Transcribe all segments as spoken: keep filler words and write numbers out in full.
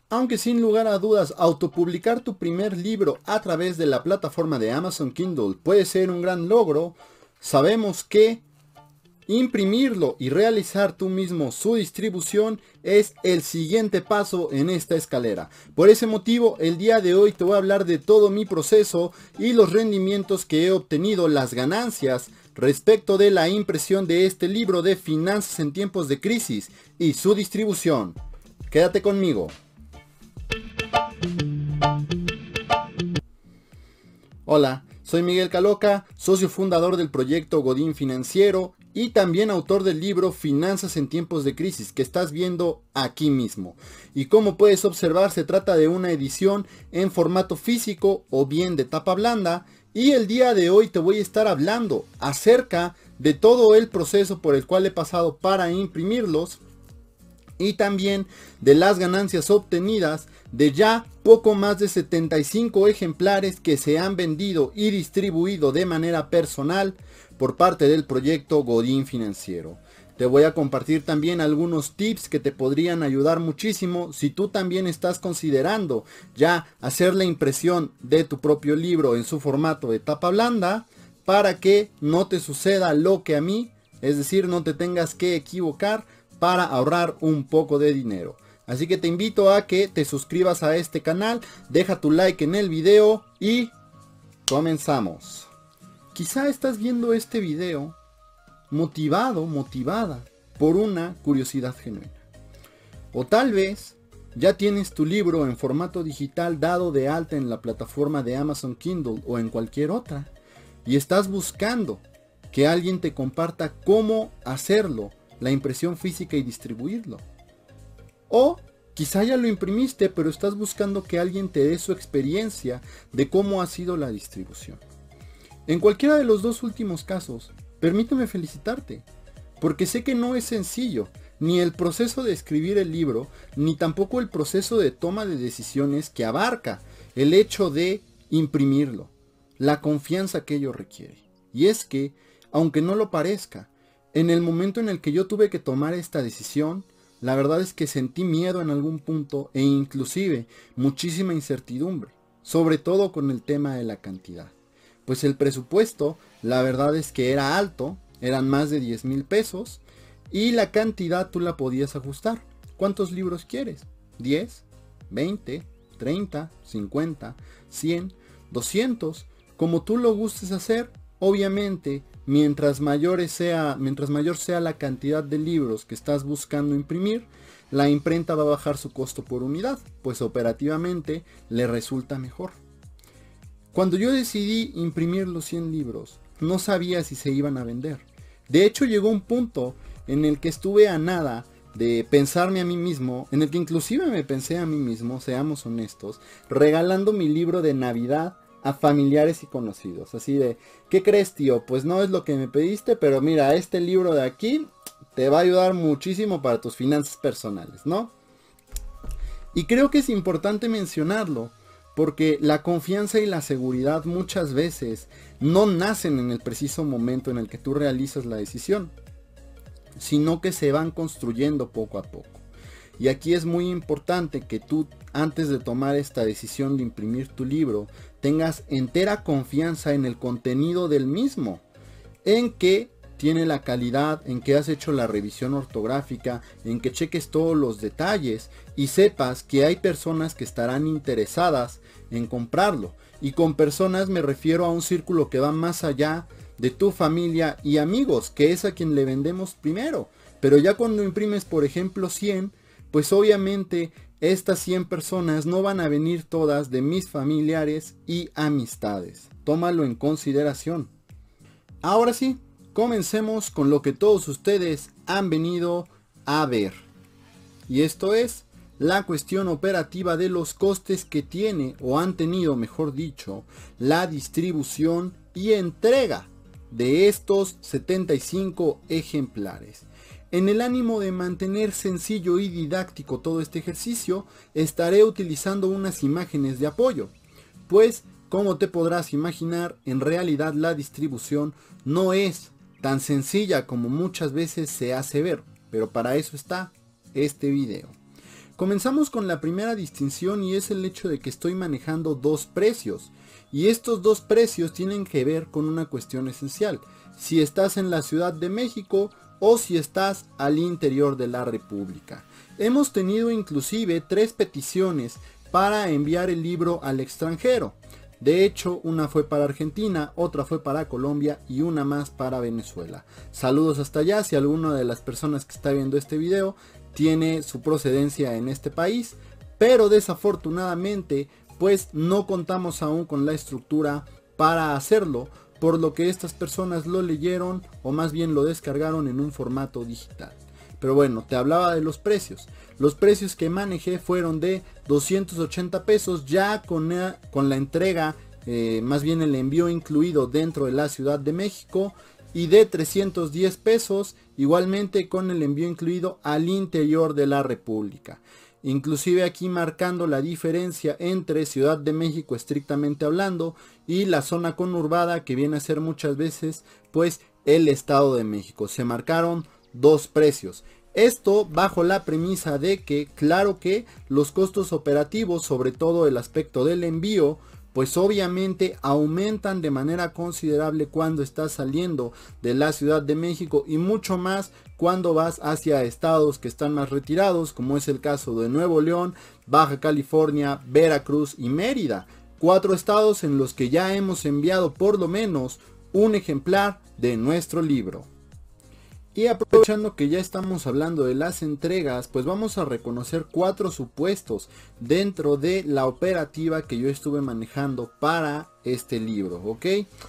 Aunque sin lugar a dudas, autopublicar tu primer libro a través de la plataforma de Amazon Kindle puede ser un gran logro, sabemos que imprimirlo y realizar tú mismo su distribución es el siguiente paso en esta escalera. Por ese motivo, el día de hoy te voy a hablar de todo mi proceso y los rendimientos que he obtenido, las ganancias respecto de la impresión de este libro de finanzas en tiempos de crisis y su distribución. Quédate conmigo. Hola, soy Miguel Caloca, socio fundador del proyecto Godín Financiero y también autor del libro Finanzas en tiempos de crisis que estás viendo aquí mismo. Y como puedes observar, se trata de una edición en formato físico o bien de tapa blanda, y el día de hoy te voy a estar hablando acerca de todo el proceso por el cual he pasado para imprimirlos y también de las ganancias obtenidas de ya poco más de setenta y cinco ejemplares que se han vendido y distribuido de manera personal por parte del proyecto Godín Financiero. Te voy a compartir también algunos tips que te podrían ayudar muchísimo si tú también estás considerando ya hacer la impresión de tu propio libro en su formato de tapa blanda, para que no te suceda lo que a mí, es decir, no te tengas que equivocar para ahorrar un poco de dinero. Así que te invito a que te suscribas a este canal, deja tu like en el video y comenzamos. Quizá estás viendo este video motivado, motivada por una curiosidad genuina. O tal vez ya tienes tu libro en formato digital dado de alta en la plataforma de Amazon Kindle o en cualquier otra, y estás buscando que alguien te comparta cómo hacerlo, la impresión física y distribuirlo. O quizá ya lo imprimiste, pero estás buscando que alguien te dé su experiencia de cómo ha sido la distribución. En cualquiera de los dos últimos casos, permíteme felicitarte, porque sé que no es sencillo, ni el proceso de escribir el libro, ni tampoco el proceso de toma de decisiones que abarca el hecho de imprimirlo, la confianza que ello requiere. Y es que, aunque no lo parezca, en el momento en el que yo tuve que tomar esta decisión, la verdad es que sentí miedo en algún punto e inclusive muchísima incertidumbre, sobre todo con el tema de la cantidad. Pues el presupuesto, la verdad es que era alto, eran más de diez mil pesos, y la cantidad tú la podías ajustar. ¿Cuántos libros quieres? ¿diez? ¿veinte? ¿treinta? ¿cincuenta? ¿cien? ¿doscientos? Como tú lo gustes hacer. Obviamente, mientras mayor sea, mientras mayor sea la cantidad de libros que estás buscando imprimir, la imprenta va a bajar su costo por unidad, pues operativamente le resulta mejor. Cuando yo decidí imprimir los cien libros, no sabía si se iban a vender. De hecho, llegó un punto en el que estuve a nada de pensarme a mí mismo, en el que inclusive me pensé a mí mismo, seamos honestos, regalando mi libro de Navidad a familiares y conocidos. Así de, ¿qué crees, tío? Pues no es lo que me pediste, pero mira, este libro de aquí te va a ayudar muchísimo para tus finanzas personales, ¿no? Y creo que es importante mencionarlo, porque la confianza y la seguridad muchas veces no nacen en el preciso momento en el que tú realizas la decisión, sino que se van construyendo poco a poco. Y aquí es muy importante que tú, antes de tomar esta decisión de imprimir tu libro, tengas entera confianza en el contenido del mismo, en que tiene la calidad, en que has hecho la revisión ortográfica, en que cheques todos los detalles y sepas que hay personas que estarán interesadas en comprarlo. Y con personas me refiero a un círculo que va más allá de tu familia y amigos, que es a quien le vendemos primero. Pero ya cuando imprimes, por ejemplo, cien, pues obviamente estas cien personas no van a venir todas de mis familiares y amistades. Tómalo en consideración. Ahora sí, comencemos con lo que todos ustedes han venido a ver. Y esto es la cuestión operativa de los costes que tiene, o han tenido mejor dicho, la distribución y entrega de estos setenta y cinco ejemplares. En el ánimo de mantener sencillo y didáctico todo este ejercicio, estaré utilizando unas imágenes de apoyo, pues como te podrás imaginar, en realidad la distribución no es tan sencilla como muchas veces se hace ver, pero para eso está este video. Comenzamos con la primera distinción y es el hecho de que estoy manejando dos precios. Y estos dos precios tienen que ver con una cuestión esencial. Si estás en la Ciudad de México o si estás al interior de la República. Hemos tenido inclusive tres peticiones para enviar el libro al extranjero. De hecho, una fue para Argentina, otra fue para Colombia y una más para Venezuela. Saludos hasta allá si alguna de las personas que está viendo este video tiene su procedencia en este país, pero desafortunadamente pues no contamos aún con la estructura para hacerlo, por lo que estas personas lo leyeron o más bien lo descargaron en un formato digital. Pero bueno, te hablaba de los precios. Los precios que manejé fueron de doscientos ochenta pesos ya con la, con la entrega, eh, más bien el envío incluido dentro de la Ciudad de México, y de trescientos diez pesos igualmente con el envío incluido al interior de la República. Inclusive aquí marcando la diferencia entre Ciudad de México estrictamente hablando y la zona conurbada, que viene a ser muchas veces pues el Estado de México. Se marcaron dos precios. Esto bajo la premisa de que claro que los costos operativos, sobre todo el aspecto del envío, pues obviamente aumentan de manera considerable cuando estás saliendo de la Ciudad de México y mucho más cuando vas hacia estados que están más retirados, como es el caso de Nuevo León, Baja California, Veracruz y Mérida. Cuatro estados en los que ya hemos enviado por lo menos un ejemplar de nuestro libro. Y aprovechando que ya estamos hablando de las entregas, pues vamos a reconocer cuatro supuestos dentro de la operativa que yo estuve manejando para este libro, ¿ok?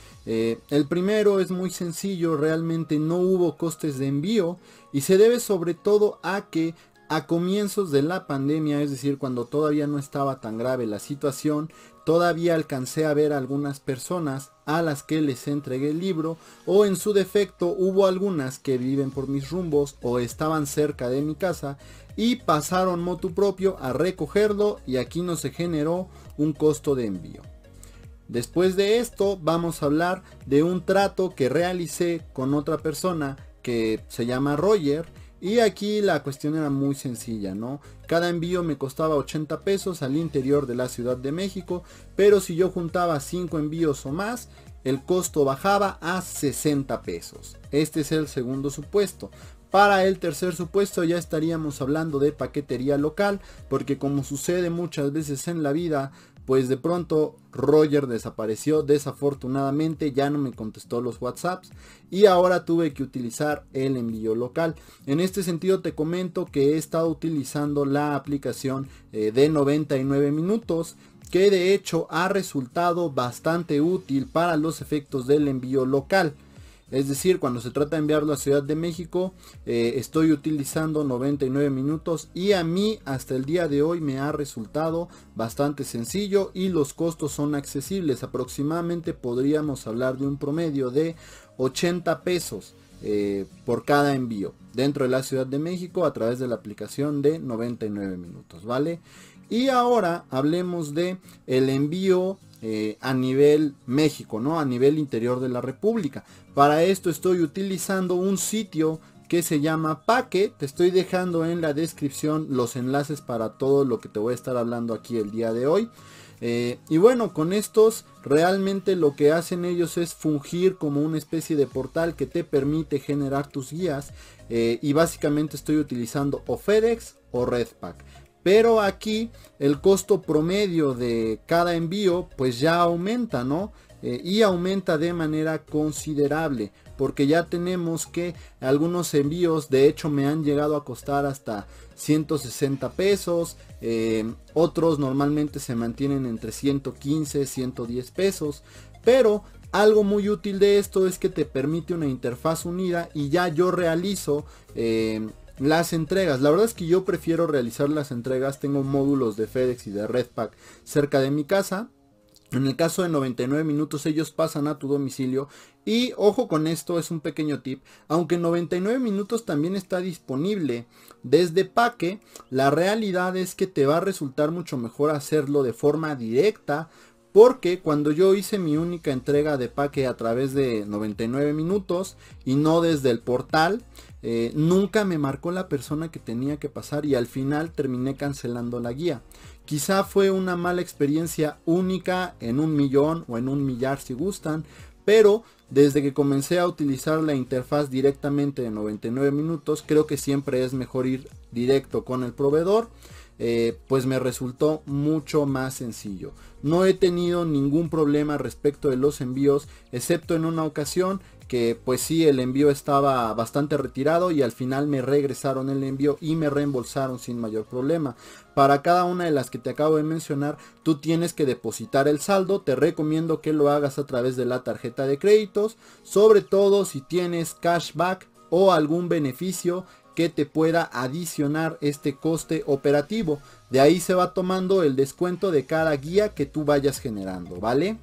Eh, el primero es muy sencillo, realmente no hubo costes de envío y se debe sobre todo a que a comienzos de la pandemia, es decir, cuando todavía no estaba tan grave la situación, todavía alcancé a ver a algunas personas a las que les entregué el libro, o en su defecto hubo algunas que viven por mis rumbos o estaban cerca de mi casa y pasaron motu propio a recogerlo y aquí no se generó un costo de envío. Después de esto vamos a hablar de un trato que realicé con otra persona que se llama Roger. Y aquí la cuestión era muy sencilla, ¿no? Cada envío me costaba ochenta pesos al interior de la Ciudad de México, pero si yo juntaba cinco envíos o más, el costo bajaba a sesenta pesos. Este es el segundo supuesto. Para el tercer supuesto ya estaríamos hablando de paquetería local, porque como sucede muchas veces en la vida, pues de pronto Roger desapareció desafortunadamente, ya no me contestó los WhatsApps y ahora tuve que utilizar el envío local. En este sentido te comento que he estado utilizando la aplicación eh, de noventa y nueve minutos, que de hecho ha resultado bastante útil para los efectos del envío local. Es decir, cuando se trata de enviarlo a Ciudad de México, eh, estoy utilizando noventa y nueve minutos y a mí hasta el día de hoy me ha resultado bastante sencillo y los costos son accesibles. Aproximadamente podríamos hablar de un promedio de ochenta pesos eh, por cada envío dentro de la Ciudad de México a través de la aplicación de noventa y nueve minutos, ¿vale? Y ahora hablemos de el envío Eh, a nivel México, ¿no? A nivel interior de la República. Para esto estoy utilizando un sitio que se llama Paque. Te estoy dejando en la descripción los enlaces para todo lo que te voy a estar hablando aquí el día de hoy. Eh, y bueno, con estos realmente lo que hacen ellos es fungir como una especie de portal que te permite generar tus guías. Eh, y básicamente estoy utilizando o FedEx o Redpack. Pero aquí el costo promedio de cada envío pues ya aumenta, ¿no? Eh, y aumenta de manera considerable, porque ya tenemos que algunos envíos de hecho me han llegado a costar hasta ciento sesenta pesos, eh, otros normalmente se mantienen entre ciento quince, ciento diez pesos, pero algo muy útil de esto es que te permite una interfaz unida y ya yo realizo eh, las entregas. La verdad es que yo prefiero realizar las entregas. Tengo módulos de FedEx y de Redpack cerca de mi casa. En el caso de noventa y nueve minutos ellos pasan a tu domicilio. Y ojo con esto, es un pequeño tip. Aunque noventa y nueve minutos también está disponible desde Paque, la realidad es que te va a resultar mucho mejor hacerlo de forma directa. Porque cuando yo hice mi única entrega de Paque a través de noventa y nueve minutos y no desde el portal, eh, nunca me marcó la persona que tenía que pasar y al final terminé cancelando la guía. Quizá fue una mala experiencia única en un millón o en un millar si gustan, pero desde que comencé a utilizar la interfaz directamente de noventa y nueve minutos, creo que siempre es mejor ir directo con el proveedor. Eh, pues me resultó mucho más sencillo. No he tenido ningún problema respecto de los envíos, excepto en una ocasión que pues sí, el envío estaba bastante retirado y al final me regresaron el envío y me reembolsaron sin mayor problema. Para cada una de las que te acabo de mencionar, tú tienes que depositar el saldo. Te recomiendo que lo hagas a través de la tarjeta de créditos, sobre todo si tienes cashback o algún beneficio que te pueda adicionar este coste operativo. De ahí se va tomando el descuento de cada guía que tú vayas generando, ¿vale?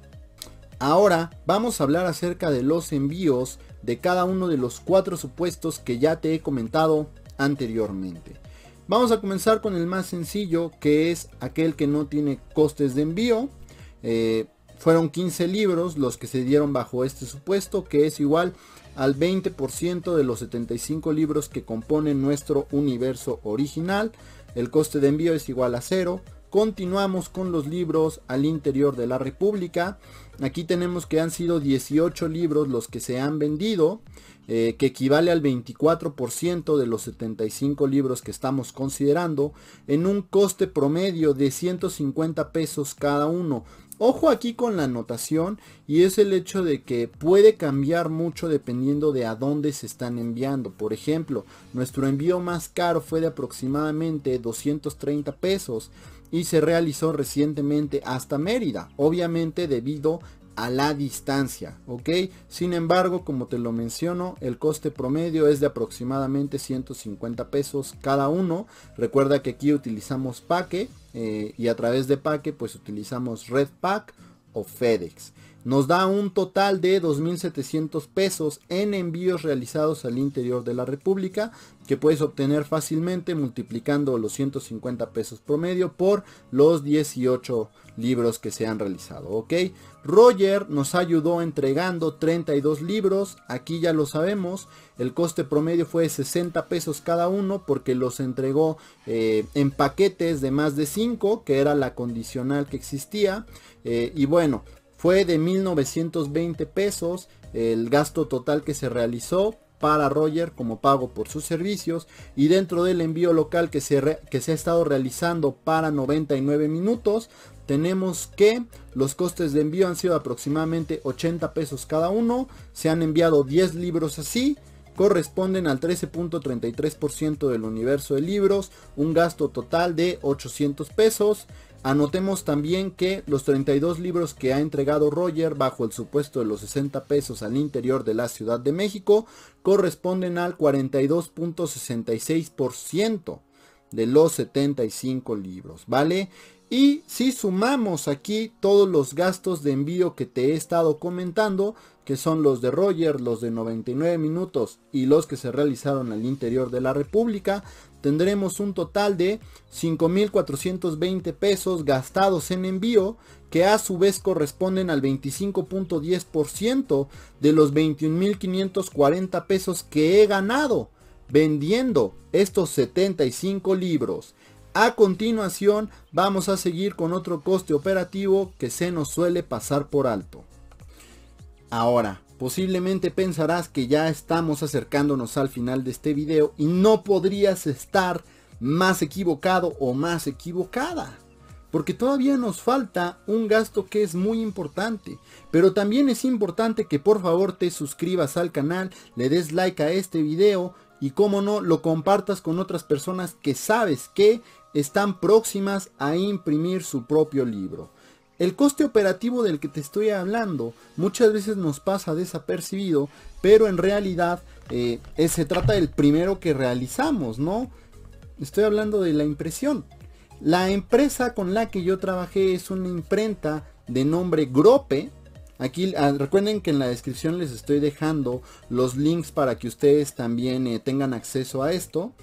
Ahora vamos a hablar acerca de los envíos de cada uno de los cuatro supuestos que ya te he comentado anteriormente. Vamos a comenzar con el más sencillo, que es aquel que no tiene costes de envío. Eh, fueron quince libros los que se dieron bajo este supuesto, que es igual al veinte por ciento de los setenta y cinco libros que componen nuestro universo original. El coste de envío es igual a cero. Continuamos con los libros al interior de la República. Aquí tenemos que han sido dieciocho libros los que se han vendido, eh, que equivale al veinticuatro por ciento de los setenta y cinco libros que estamos considerando, en un coste promedio de ciento cincuenta pesos cada uno. Ojo aquí con la anotación, y es el hecho de que puede cambiar mucho dependiendo de a dónde se están enviando. Por ejemplo, nuestro envío más caro fue de aproximadamente doscientos treinta pesos y se realizó recientemente hasta Mérida, obviamente debido a la distancia, ¿ok? Sin embargo, como te lo menciono, el coste promedio es de aproximadamente ciento cincuenta pesos cada uno. Recuerda que aquí utilizamos Paque eh, y a través de Paque pues utilizamos Redpack o FedEx. Nos da un total de dos mil setecientos pesos en envíos realizados al interior de la República, que puedes obtener fácilmente multiplicando los ciento cincuenta pesos promedio por los dieciocho libros que se han realizado, ¿ok? Roger nos ayudó entregando treinta y dos libros. Aquí ya lo sabemos, el coste promedio fue de sesenta pesos cada uno, porque los entregó eh, en paquetes de más de cinco, que era la condicional que existía. Eh, y bueno, fue de mil novecientos veinte pesos el gasto total que se realizó para Roger como pago por sus servicios, y dentro del envío local que se, re, que se ha estado realizando para noventa y nueve minutos, tenemos que los costes de envío han sido aproximadamente ochenta pesos cada uno. Se han enviado diez libros así, corresponden al trece punto treinta y tres por ciento del universo de libros, un gasto total de ochocientos pesos. Anotemos también que los treinta y dos libros que ha entregado Roger bajo el supuesto de los sesenta pesos al interior de la Ciudad de México corresponden al cuarenta y dos punto sesenta y seis por ciento de los setenta y cinco libros, ¿vale? Y si sumamos aquí todos los gastos de envío que te he estado comentando, que son los de Roger, los de noventa y nueve minutos y los que se realizaron al interior de la República, tendremos un total de cinco mil cuatrocientos veinte pesos gastados en envío, que a su vez corresponden al veinticinco punto diez por ciento de los veintiún mil quinientos cuarenta pesos que he ganado vendiendo estos setenta y cinco libros. A continuación vamos a seguir con otro coste operativo que se nos suele pasar por alto. Ahora, posiblemente pensarás que ya estamos acercándonos al final de este video y no podrías estar más equivocado o más equivocada, porque todavía nos falta un gasto que es muy importante. Pero también es importante que por favor te suscribas al canal, le des like a este video y como no, lo compartas con otras personas que sabes que están próximas a imprimir su propio libro. El coste operativo del que te estoy hablando muchas veces nos pasa desapercibido, pero en realidad eh, eh, se trata del primero que realizamos, ¿no? Estoy hablando de la impresión. La empresa con la que yo trabajé es una imprenta de nombre Grope. Aquí ah, recuerden que en la descripción les estoy dejando los links para que ustedes también eh, tengan acceso a esto.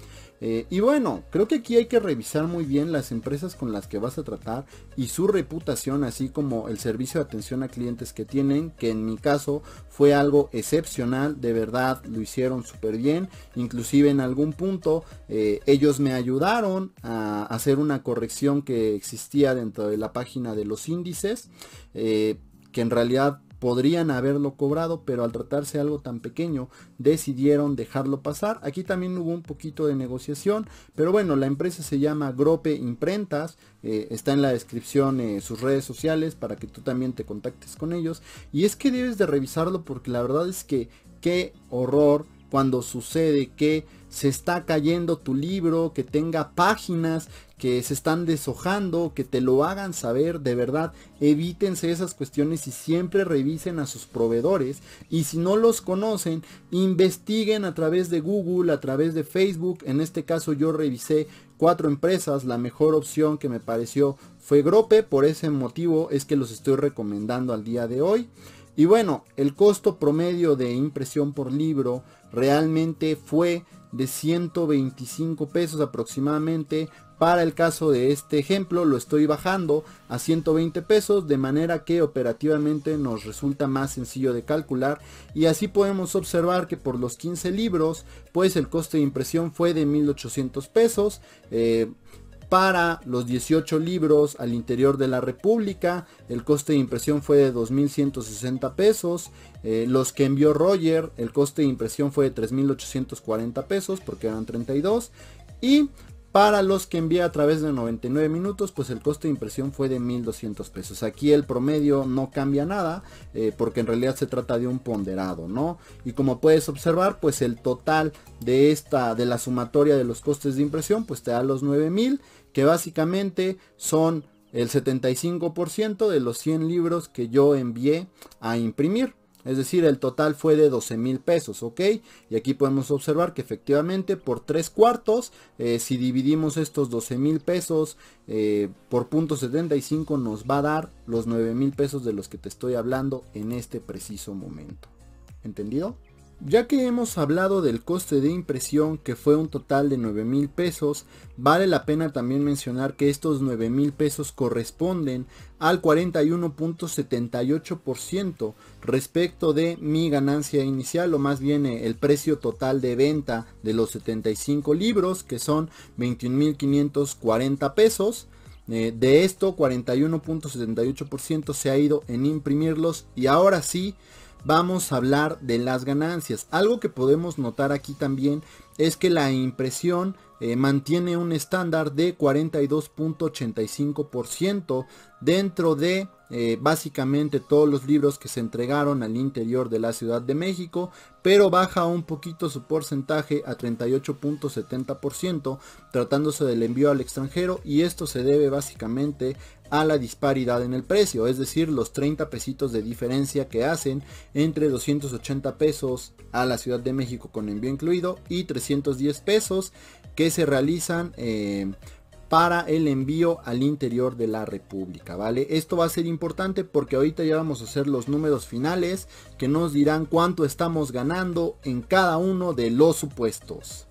Eh, y bueno, creo que aquí hay que revisar muy bien las empresas con las que vas a tratar y su reputación, así como el servicio de atención a clientes que tienen, que en mi caso fue algo excepcional, de verdad lo hicieron súper bien. Inclusive en algún punto eh, ellos me ayudaron a hacer una corrección que existía dentro de la página de los índices, eh, que en realidad podrían haberlo cobrado, pero al tratarse de algo tan pequeño decidieron dejarlo pasar. Aquí también hubo un poquito de negociación, pero bueno, la empresa se llama Grope Imprentas, eh, está en la descripción eh, sus redes sociales para que tú también te contactes con ellos. Y es que debes de revisarlo porque la verdad es que qué horror cuando sucede que se está cayendo tu libro, que tenga páginas que se están deshojando, que te lo hagan saber. De verdad, evítense esas cuestiones y siempre revisen a sus proveedores, y si no los conocen, investiguen a través de Google, a través de Facebook. En este caso yo revisé cuatro empresas, la mejor opción que me pareció fue Grope, por ese motivo es que los estoy recomendando al día de hoy. Y bueno, el costo promedio de impresión por libro realmente fue de ciento veinticinco pesos aproximadamente. Para el caso de este ejemplo lo estoy bajando a ciento veinte pesos, de manera que operativamente nos resulta más sencillo de calcular, y así podemos observar que por los quince libros pues el coste de impresión fue de mil ochocientos pesos. eh, Para los dieciocho libros al interior de la República, el coste de impresión fue de dos mil ciento sesenta pesos. Eh, los que envió Roger, el coste de impresión fue de tres mil ochocientos cuarenta pesos, porque eran treinta y dos. Y para los que envié a través de noventa y nueve minutos, pues el coste de impresión fue de mil doscientos pesos. Aquí el promedio no cambia nada, eh, porque en realidad se trata de un ponderado, ¿no? Y como puedes observar, pues el total de esta, de la sumatoria de los costes de impresión, pues te da los nueve mil, que básicamente son el setenta y cinco por ciento de los cien libros que yo envié a imprimir. Es decir, el total fue de doce mil pesos, ¿ok? Y aquí podemos observar que efectivamente por tres cuartos, eh, si dividimos estos doce mil pesos eh, por punto setenta y cinco, nos va a dar los nueve mil pesos de los que te estoy hablando en este preciso momento. ¿Entendido? Ya que hemos hablado del coste de impresión, que fue un total de nueve mil pesos, vale la pena también mencionar que estos nueve mil pesos corresponden al cuarenta y uno punto setenta y ocho por ciento respecto de mi ganancia inicial, o más bien el precio total de venta de los setenta y cinco libros, que son veintiún mil quinientos cuarenta pesos. Eh, de esto, cuarenta y uno punto setenta y ocho por ciento se ha ido en imprimirlos. Y ahora sí, vamos a hablar de las ganancias. Algo que podemos notar aquí también es que la impresión eh, mantiene un estándar de cuarenta y dos punto ochenta y cinco por ciento dentro de eh, básicamente todos los libros que se entregaron al interior de la Ciudad de México, pero baja un poquito su porcentaje a treinta y ocho punto setenta por ciento tratándose del envío al extranjero, y esto se debe básicamente a la disparidad en el precio, es decir, los treinta pesitos de diferencia que hacen entre doscientos ochenta pesos a la Ciudad de México con envío incluido y trescientos diez pesos que se realizan eh, para el envío al interior de la República, ¿vale? Esto va a ser importante porque ahorita ya vamos a hacer los números finales que nos dirán cuánto estamos ganando en cada uno de los supuestos.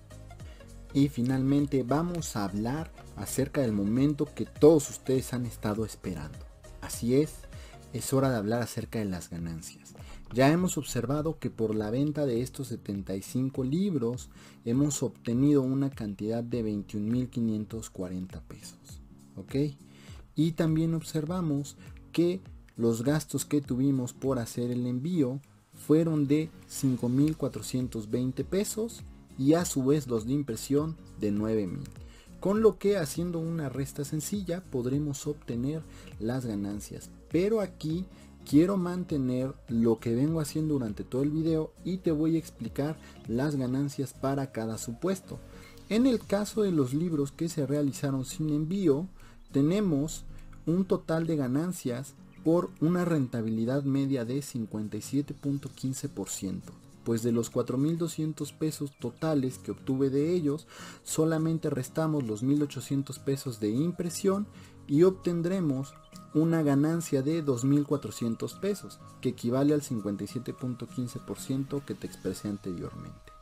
Y finalmente vamos a hablar acerca del momento que todos ustedes han estado esperando. Así es, es hora de hablar acerca de las ganancias. Ya hemos observado que por la venta de estos setenta y cinco libros hemos obtenido una cantidad de veintiún mil quinientos cuarenta pesos, ¿ok? Y también observamos que los gastos que tuvimos por hacer el envío fueron de cinco mil cuatrocientos veinte pesos, y a su vez los de impresión de nueve mil. Con lo que, haciendo una resta sencilla, podremos obtener las ganancias. Pero aquí quiero mantener lo que vengo haciendo durante todo el video y te voy a explicar las ganancias para cada supuesto. En el caso de los libros que se realizaron sin envío, tenemos un total de ganancias por una rentabilidad media de cincuenta y siete punto quince por ciento. Pues de los cuatro mil doscientos pesos totales que obtuve de ellos, solamente restamos los mil ochocientos pesos de impresión y obtendremos una ganancia de dos mil cuatrocientos pesos, que equivale al cincuenta y siete punto quince por ciento que te expresé anteriormente.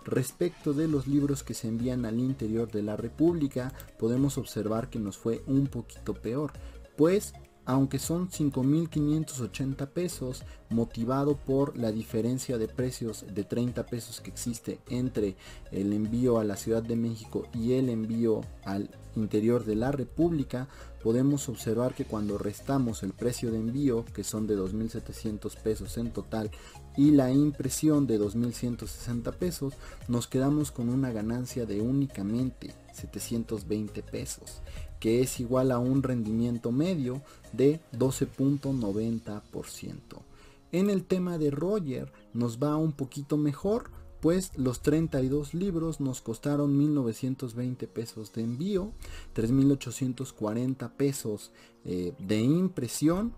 Respecto de los libros que se envían al interior de la República, podemos observar que nos fue un poquito peor, pues aunque son cinco mil quinientos ochenta pesos, motivado por la diferencia de precios de treinta pesos que existe entre el envío a la Ciudad de México y el envío al interior de la República, podemos observar que cuando restamos el precio de envío, que son de dos mil setecientos pesos en total, y la impresión de dos mil ciento sesenta pesos, nos quedamos con una ganancia de únicamente setecientos veinte pesos, que es igual a un rendimiento medio de doce punto noventa por ciento. En el tema de Roger nos va un poquito mejor, pues los treinta y dos libros nos costaron mil novecientos veinte pesos de envío, tres mil ochocientos cuarenta pesos eh, de impresión,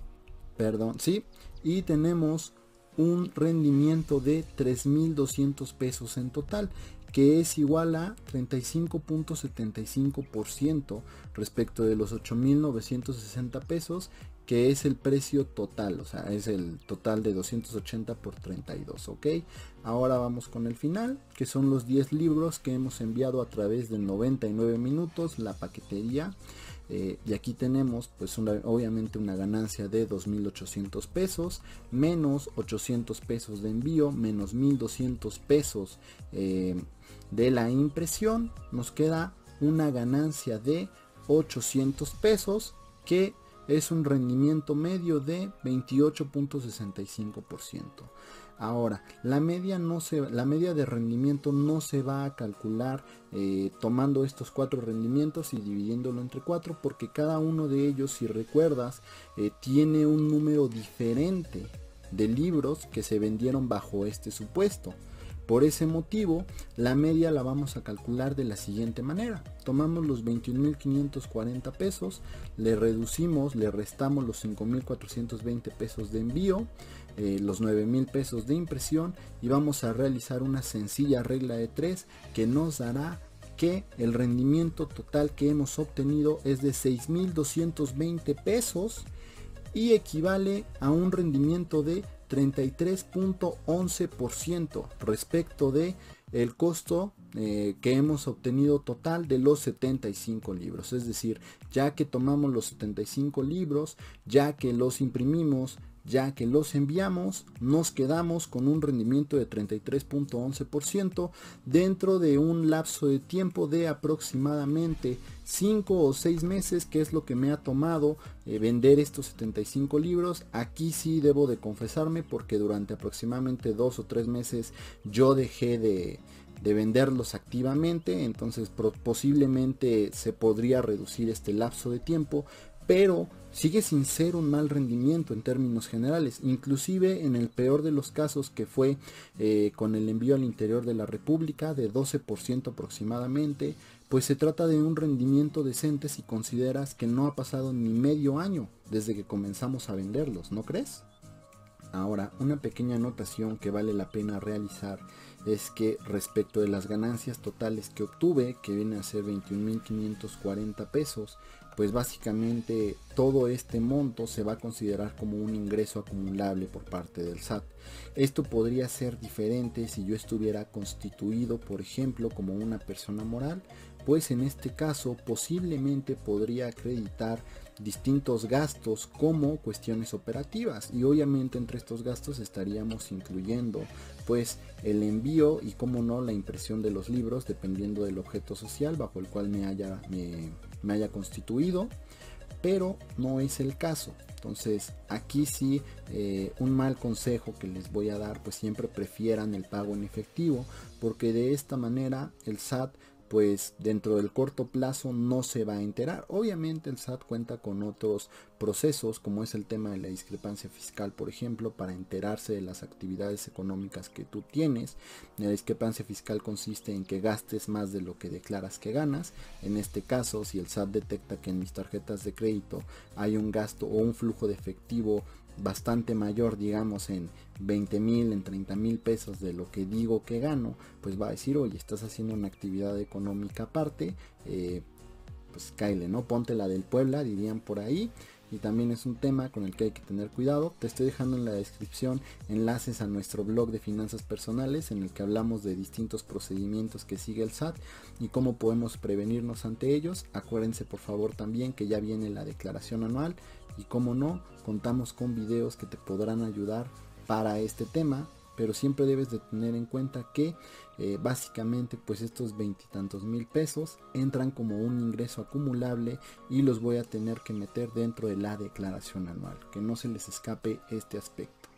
perdón, sí, y tenemos un rendimiento de tres mil doscientos pesos en total, que es igual a treinta y cinco punto setenta y cinco por ciento respecto de los ocho mil novecientos sesenta pesos, que es el precio total, o sea, es el total de doscientos ochenta por treinta y dos, ok. Ahora vamos con el final, que son los diez libros que hemos enviado a través de noventa y nueve minutos, la paquetería. Eh, y aquí tenemos pues una, obviamente una ganancia de dos mil ochocientos pesos, menos ochocientos pesos de envío, menos mil doscientos pesos eh, de la impresión, nos queda una ganancia de ochocientos pesos, que es un rendimiento medio de veintiocho punto sesenta y cinco por ciento. Ahora, la media, no se, la media de rendimiento no se va a calcular eh, tomando estos cuatro rendimientos y dividiéndolo entre cuatro, porque cada uno de ellos, si recuerdas, eh, tiene un número diferente de libros que se vendieron bajo este supuesto. Por ese motivo, la media la vamos a calcular de la siguiente manera. Tomamos los veintiún mil quinientos cuarenta pesos, le reducimos, le restamos los cinco mil cuatrocientos veinte pesos de envío, eh, los nueve mil pesos de impresión, y vamos a realizar una sencilla regla de tres que nos dará que el rendimiento total que hemos obtenido es de seis mil doscientos veinte pesos y equivale a un rendimiento de treinta y tres punto once por ciento respecto de el costo eh, que hemos obtenido total de los setenta y cinco libros. Es decir, ya que tomamos los setenta y cinco libros, ya que los imprimimos, ya que los enviamos, nos quedamos con un rendimiento de treinta y tres punto once por ciento dentro de un lapso de tiempo de aproximadamente cinco o seis meses, que es lo que me ha tomado eh, vender estos setenta y cinco libros. Aquí sí debo de confesarme, porque durante aproximadamente dos o tres meses yo dejé de, de venderlos activamente, entonces posiblemente se podría reducir este lapso de tiempo, pero sigue sin ser un mal rendimiento en términos generales. Inclusive en el peor de los casos, que fue eh, con el envío al interior de la República de doce por ciento aproximadamente, pues se trata de un rendimiento decente si consideras que no ha pasado ni medio año desde que comenzamos a venderlos, ¿no crees? Ahora, una pequeña anotación que vale la pena realizar es que respecto de las ganancias totales que obtuve, que viene a ser veintiún mil quinientos cuarenta pesos, pues básicamente todo este monto se va a considerar como un ingreso acumulable por parte del S A T. Esto podría ser diferente si yo estuviera constituido, por ejemplo, como una persona moral, pues en este caso posiblemente podría acreditar distintos gastos como cuestiones operativas, y obviamente entre estos gastos estaríamos incluyendo pues el envío y, como no, la impresión de los libros, dependiendo del objeto social bajo el cual me haya, me, me haya constituido, pero no es el caso. Entonces aquí sí, eh, un mal consejo que les voy a dar, pues siempre prefieran el pago en efectivo, porque de esta manera el S A T pues dentro del corto plazo no se va a enterar. Obviamente el S A T cuenta con otros procesos, como es el tema de la discrepancia fiscal, por ejemplo, para enterarse de las actividades económicas que tú tienes. La discrepancia fiscal consiste en que gastes más de lo que declaras que ganas. En este caso, si el S A T detecta que en mis tarjetas de crédito hay un gasto o un flujo de efectivo bastante mayor, digamos en veinte mil, en treinta mil pesos de lo que digo que gano, pues va a decir: oye, estás haciendo una actividad económica aparte, eh, pues cáele, ¿no? Ponte la del Puebla, dirían por ahí, y también es un tema con el que hay que tener cuidado. Te estoy dejando en la descripción enlaces a nuestro blog de finanzas personales en el que hablamos de distintos procedimientos que sigue el S A T y cómo podemos prevenirnos ante ellos. Acuérdense por favor también que ya viene la declaración anual y como no, contamos con videos que te podrán ayudar para este tema, pero siempre debes de tener en cuenta que eh, básicamente pues estos veintitantos mil pesos entran como un ingreso acumulable y los voy a tener que meter dentro de la declaración anual, que no se les escape este aspecto.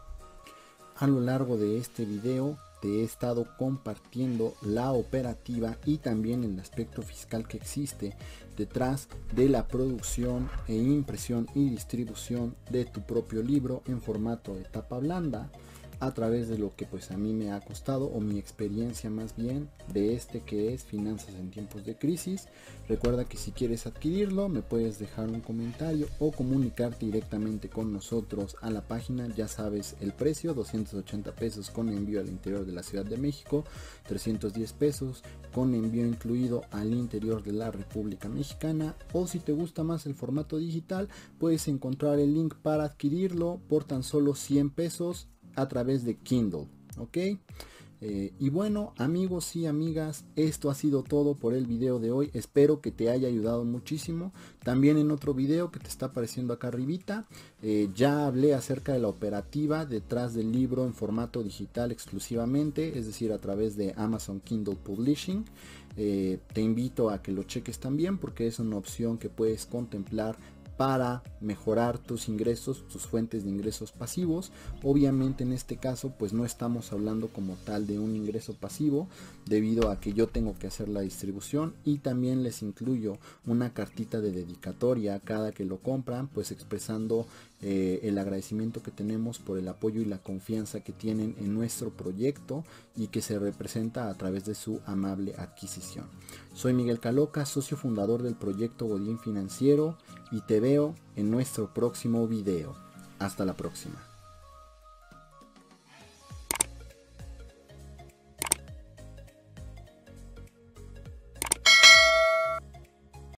A lo largo de este video te he estado compartiendo la operativa y también el aspecto fiscal que existe detrás de la producción e impresión y distribución de tu propio libro en formato de tapa blanda, a través de lo que pues a mí me ha costado, o mi experiencia más bien, de este que es Finanzas en Tiempos de Crisis. Recuerda que si quieres adquirirlo me puedes dejar un comentario o comunicarte directamente con nosotros a la página. Ya sabes el precio, doscientos ochenta pesos con envío al interior de la Ciudad de México, trescientos diez pesos con envío incluido al interior de la República Mexicana, o si te gusta más el formato digital puedes encontrar el link para adquirirlo por tan solo cien pesos a través de Kindle, ok. Eh, y bueno, amigos y amigas, esto ha sido todo por el video de hoy. Espero que te haya ayudado muchísimo. También en otro video que te está apareciendo acá arribita, eh, ya hablé acerca de la operativa detrás del libro en formato digital exclusivamente, es decir, a través de Amazon Kindle Publishing. Eh, te invito a que lo cheques también porque es una opción que puedes contemplar para mejorar tus ingresos, tus fuentes de ingresos pasivos. Obviamente en este caso pues no estamos hablando como tal de un ingreso pasivo, debido a que yo tengo que hacer la distribución y también les incluyo una cartita de dedicatoria cada que lo compran, pues expresando eh, el agradecimiento que tenemos por el apoyo y la confianza que tienen en nuestro proyecto y que se representa a través de su amable adquisición. Soy Miguel Caloca, socio fundador del proyecto Godín Financiero, y te veo en nuestro próximo video. Hasta la próxima.